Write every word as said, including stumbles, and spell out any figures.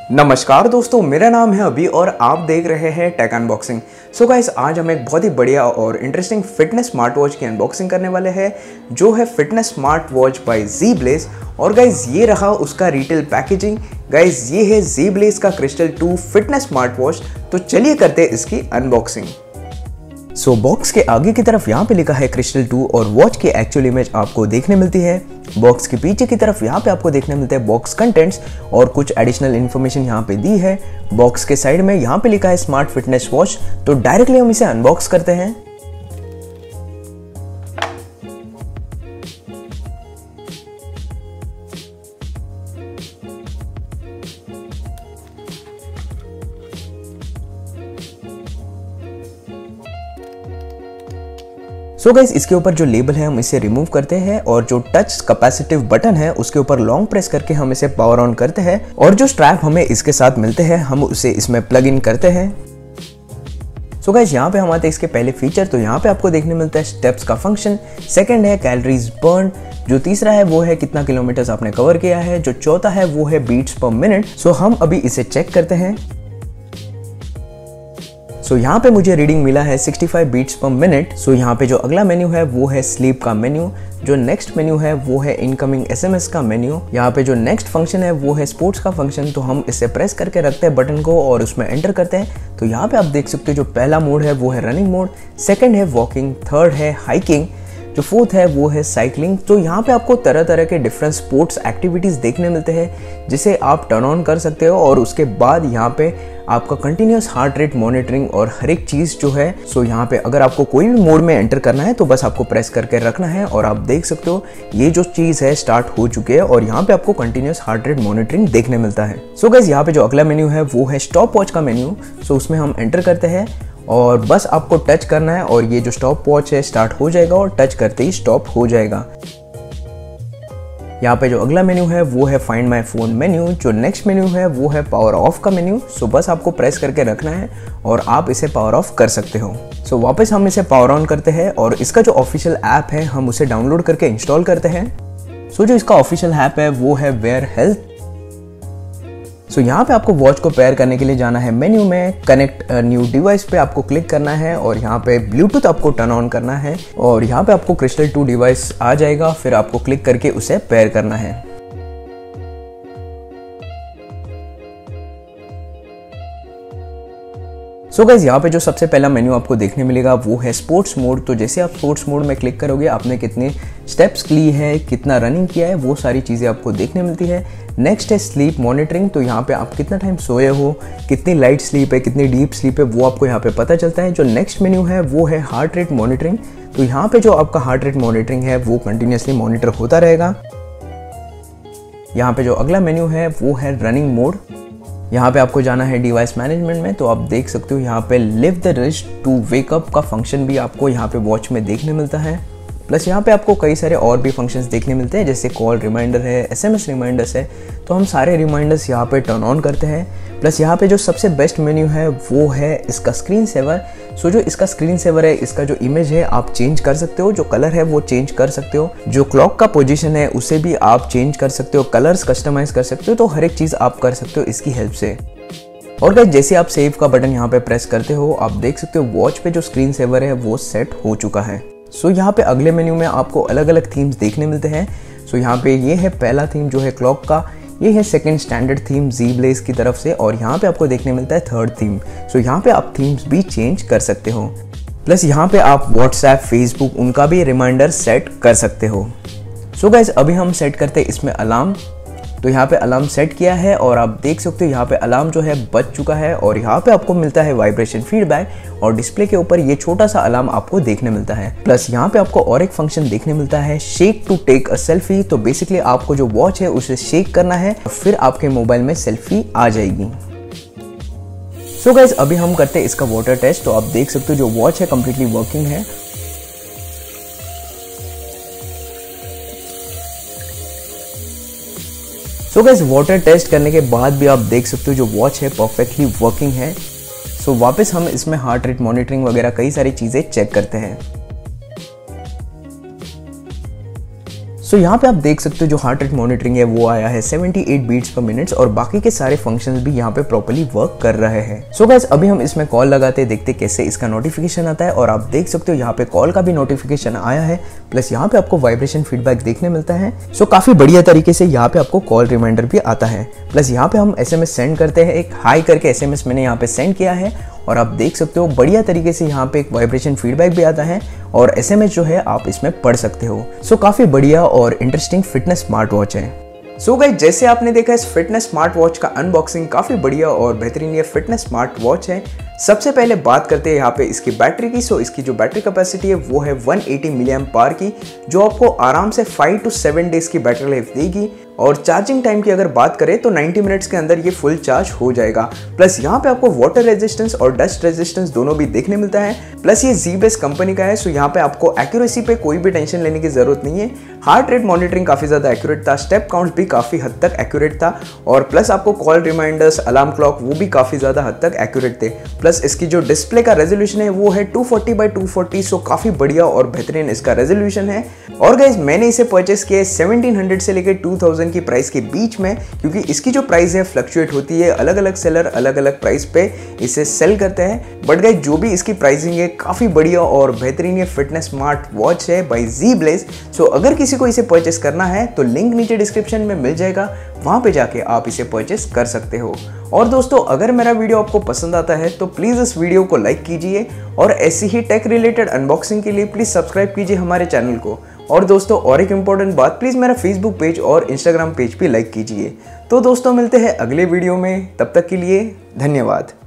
नमस्कार दोस्तों, मेरा नाम है अभी और आप देख रहे हैं टेक अनबॉक्सिंग। सो गाइस, आज हम एक बहुत ही बढ़िया और इंटरेस्टिंग फिटनेस स्मार्ट वॉच की अनबॉक्सिंग करने वाले हैं, जो है fitness smart watch by G Blaze. और गाइस, ये रहा उसका रिटेल पैकेजिंग। गाइस, ये है जी ब्लेज का crystal two fitness smart watch. तो चलिए करते हैं इसकी अनबॉक्सिंग। सो so, बॉक्स के आगे की तरफ यहाँ पे लिखा है क्रिस्टल टू और वॉच की एक्चुअल इमेज आपको देखने मिलती है। बॉक्स के पीछे की तरफ यहाँ पे आपको देखने मिलते हैं बॉक्स कंटेंट्स और कुछ एडिशनल इन्फॉर्मेशन यहाँ पे दी है। बॉक्स के साइड में यहाँ पे लिखा है स्मार्ट फिटनेस वॉच। तो डायरेक्टली हम इसे अनबॉक्स करते हैं। सो गाइस, इसके ऊपर जो लेबल है हम इसे रिमूव करते हैं और जो टच कैपेसिटिव बटन है उसके ऊपर लॉन्ग प्रेस करके हम इसे पावर ऑन करते हैं और जो स्ट्रैप हमें इसके साथ मिलते हैं हम उसे इसमें प्लग इन करते हैं। सो गाइस, यहाँ पे हम आते हैं इसके पहले फीचर। तो यहाँ पे आपको देखने मिलता है स्टेप्स का फंक्शन, सेकंड है कैलोरीज बर्न, जो तीसरा है वो है कितना किलोमीटर आपने कवर किया है, जो चौथा है वो है बीट्स पर मिनट। सो हम अभी इसे चेक करते हैं। सो so, यहाँ पे मुझे रीडिंग मिला है पैंसठ बीट्स पर मिनट। सो यहाँ पे जो अगला मेन्यू है वो है स्लीप का मेन्यू, जो नेक्स्ट मेन्यू है वो है इनकमिंग एसएमएस का मेन्यू। यहाँ पे जो नेक्स्ट फंक्शन है वो है स्पोर्ट्स का फंक्शन। तो हम इसे प्रेस करके रखते हैं बटन को और उसमें एंटर करते हैं। तो यहाँ पे आप देख सकते हो जो पहला मोड है वो है रनिंग मोड, सेकेंड है वॉकिंग, थर्ड है हाइकिंग, जो फोर्थ है वो है साइकिलिंग। तो यहाँ पे आपको तरह तरह के डिफरेंट स्पोर्ट्स एक्टिविटीज देखने मिलते हैं जिसे आप टर्न ऑन कर सकते हो। और उसके बाद यहाँ पे आपका कंटिन्यूस हार्ट रेट मॉनिटरिंग और हर एक चीज जो है। सो यहाँ पे अगर आपको कोई भी मोड में एंटर करना है तो बस आपको प्रेस करके रखना है और आप देख सकते हो ये जो चीज है स्टार्ट हो चुकी है और यहाँ पे आपको कंटिन्यूस हार्ट रेट मॉनिटरिंग देखने मिलता है। सो गाइस, यहाँ पे जो अगला मेन्यू है वो है स्टॉप वॉच का मेन्यू। सो उसमें हम एंटर करते हैं और बस आपको टच करना है और ये जो स्टॉप वॉच है स्टार्ट हो जाएगा और टच करते ही स्टॉप हो जाएगा। यहाँ पे जो अगला मेन्यू है वो है फाइंड माय फोन मेन्यू, जो नेक्स्ट मेन्यू है वो है पावर ऑफ का मेन्यू। सो बस आपको प्रेस करके रखना है और आप इसे पावर ऑफ कर सकते हो। सो वापस हम इसे पावर ऑन करते हैं और इसका जो ऑफिशियल ऐप है हम उसे डाउनलोड करके इंस्टॉल करते हैं। सो जो इसका ऑफिशियल ऐप है वो है वेयर हेल्थ। सो so, यहाँ पे आपको वॉच को पेयर करने के लिए जाना है मेन्यू में, कनेक्ट न्यू डिवाइस पे आपको क्लिक करना है और यहाँ पे ब्लूटूथ आपको टर्न ऑन करना है और यहाँ पे आपको क्रिस्टल टू डिवाइस आ जाएगा। फिर आपको क्लिक करके उसे पेयर करना है। सो गाइस, यहाँ पे जो सबसे पहला मेन्यू आपको देखने मिलेगा वो है स्पोर्ट्स मोड। तो जैसे आप स्पोर्ट्स मोड में क्लिक करोगे आपने कितने स्टेप्स लिए हैं, कितना रनिंग किया है, वो सारी चीज़ें आपको देखने मिलती है। नेक्स्ट है स्लीप मॉनिटरिंग। तो यहाँ पे आप कितना टाइम सोए हो, कितनी लाइट स्लीप है, कितनी डीप स्लीप है, वो आपको यहाँ पे पता चलता है। जो नेक्स्ट मेन्यू है वो है हार्ट रेट मॉनिटरिंग। तो यहाँ पे जो आपका हार्ट रेट मॉनिटरिंग है वो कंटिन्यूसली मॉनिटर होता रहेगा। यहाँ पे जो अगला मेन्यू है वो है रनिंग मोड। यहाँ पे आपको जाना है डिवाइस मैनेजमेंट में। तो आप देख सकते हो यहाँ पे लिव द रिस्ट टू वेकअप का फंक्शन भी आपको यहाँ पे वॉच में देखने मिलता है। प्लस यहाँ पे आपको कई सारे और भी फंक्शंस देखने मिलते हैं, जैसे कॉल रिमाइंडर है, एसएमएस रिमाइंडर्स है। तो हम सारे रिमाइंडर्स यहाँ पे टर्न ऑन करते हैं। प्लस यहाँ पे जो सबसे बेस्ट मेन्यू है वो है इसका स्क्रीन सेवर। सो जो इसका स्क्रीन सेवर है, इसका जो इमेज है आप चेंज कर सकते हो, जो कलर है वो चेंज कर सकते हो, जो क्लॉक का पोजीशन है उसे भी आप चेंज कर सकते हो, कलर्स कस्टमाइज कर सकते हो। तो हर एक चीज़ आप कर सकते हो इसकी हेल्प से। और गाइस, जैसे आप सेव का बटन यहाँ पे प्रेस करते हो आप देख सकते हो वॉच पे जो स्क्रीन सेवर है वो सेट हो चुका है। सो यहाँ पे अगले मेन्यू में आपको अलग अलग थीम्स देखने मिलते हैं। सो यहाँ पे ये है पहला थीम जो है क्लॉक का, ये है second standard theme Zeblaze की तरफ से और यहाँ पे आपको देखने मिलता है थर्ड थीम। सो यहाँ पे आप थीम्स भी चेंज कर सकते हो। प्लस यहाँ पे आप व्हाट्सएप, फेसबुक उनका भी रिमाइंडर सेट कर सकते हो। सो गाइस, अभी हम सेट करते हैं इसमें अलार्म। तो यहाँ पे अलार्म सेट किया है और आप देख सकते हो यहाँ पे अलार्म जो है बज चुका है और यहाँ पे आपको मिलता है वाइब्रेशन फीडबैक और डिस्प्ले के ऊपर ये छोटा सा अलार्म आपको देखने मिलता है। प्लस यहाँ पे आपको और एक फंक्शन देखने मिलता है shake to take a selfie. तो बेसिकली आपको जो वॉच है उसे शेक करना है और फिर आपके मोबाइल में सेल्फी आ जाएगी। सो गाइस, अभी हम करते हैं इसका वाटर टेस्ट। तो आप देख सकते हो जो वॉच है कंप्लीटली वर्किंग है। सो गाइस, वाटर टेस्ट करने के बाद भी आप देख सकते हो जो वॉच है परफेक्टली वर्किंग है। सो so, वापस हम इसमें हार्ट रेट मॉनिटरिंग वगैरह कई सारी चीजें चेक करते हैं। सो यहाँ पे आप देख सकते हो जो हार्ट रेट मॉनिटरिंग है वो आया है अठहत्तर बीट्स पर मिनट और बाकी के सारे फंक्शंस भी यहाँ पे प्रॉपर्ली वर्क कर रहे हैं। सो गाइस अभी हम इसमें कॉल लगाते हैं, देखते कैसे इसका नोटिफिकेशन आता है और आप देख सकते हो यहाँ पे कॉल का भी नोटिफिकेशन आया है, प्लस यहाँ पे आपको वाइब्रेशन फीडबैक देखने मिलता है। सो काफी बढ़िया तरीके से यहाँ पे आपको कॉल रिमाइंडर भी आता है, प्लस यहाँ पे हम एसएमएस सेंड करते हैं, एक हाई करके एसएमएस मैंने यहाँ पे सेंड किया है और आप देख सकते हो बढ़िया तरीके से यहाँ पे एक वाइब्रेशन फीडबैक भी आता है और एसएमएस जो है आप इसमें पढ़ सकते हो। सो so, काफी बढ़िया और इंटरेस्टिंग फिटनेस स्मार्ट वॉच है। सो so गाइस जैसे आपने देखा इस फिटनेस स्मार्ट वॉच का अनबॉक्सिंग काफी बढ़िया और बेहतरीन ये फिटनेस स्मार्ट वॉच है। सबसे पहले बात करते हैं यहाँ पे इसकी बैटरी की। सो इसकी जो बैटरी कैपेसिटी है वो है एक सौ अस्सी मिली एम्प आवर की, जो आपको आराम से फाइव टू सेवन डेज की बैटरी लाइफ देगी। और चार्जिंग टाइम की अगर बात करें तो नब्बे मिनट्स के अंदर ये फुल चार्ज हो जाएगा। प्लस यहाँ पे आपको वाटर रेजिस्टेंस और डस्ट रेजिस्टेंस दोनों भी देखने मिलता है। प्लस ये ज़ीबेस कंपनी का है, सो यहाँ पे आपको एक्यूरेसी पे कोई भी टेंशन लेने की जरूरत नहीं है। हार्ट रेट मॉनिटरिंग काफी ज्यादा एक्यूरेट था, स्टेप काउंट भी काफी हद तक एक्यूरेट था और प्लस आपको कॉल रिमाइंडर्स, अलार्म क्लॉक वो भी काफी ज्यादा हद तक एक्यूरेट थे। प्लस इसकी जो डिस्प्ले का रेजोल्यूशन है वो है two forty by two forty, so काफी बढ़िया और बेहतरीन इसका रेजोल्यूशन है। और गाइस मैंने इसे परचेस किया सेवनटीन हंड्रेड से लेकर टू थाउजेंड की प्राइस के बीच में, क्योंकि इसकी जो प्राइस है फ्लक्चुएट होती है, अलग अलग सेलर अलग अलग प्राइस पे इसे सेल करते हैं। बट गाइस जो भी इसकी प्राइसिंग है काफी बढ़िया और बेहतरीन ये फिटनेस स्मार्ट वॉच है बाय ज़ीब्लेस। सो अगर किसी को इसे परचेस करना है तो लिंक नीचे डिस्क्रिप्शन में मिल जाएगा, वहां पे जाके आप इसे परचेस कर सकते हो। और दोस्तों अगर मेरा वीडियो आपको पसंद आता है तो प्लीज़ इस वीडियो को लाइक कीजिए और ऐसी ही टेक रिलेटेड अनबॉक्सिंग के लिए प्लीज़ सब्सक्राइब कीजिए हमारे चैनल को। और दोस्तों और एक इम्पॉर्टेंट बात, प्लीज़ मेरा फेसबुक पेज और इंस्टाग्राम पेज भी लाइक कीजिए। तो दोस्तों मिलते हैं अगले वीडियो में, तब तक के लिए धन्यवाद।